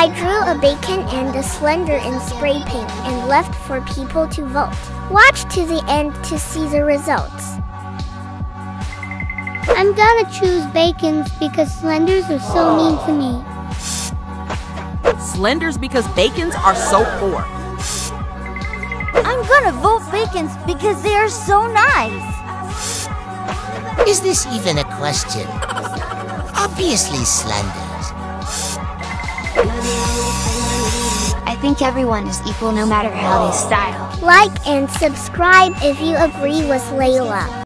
I drew a bacon and a slender in spray paint and left for people to vote. Watch to the end to see the results. I'm gonna choose bacons because slenders are so mean to me. Slenders because bacons are so poor. I'm gonna vote bacons because they are so nice. Is this even a question? Obviously slenders. I think everyone is equal no matter how they style. Like and subscribe if you agree with Layla.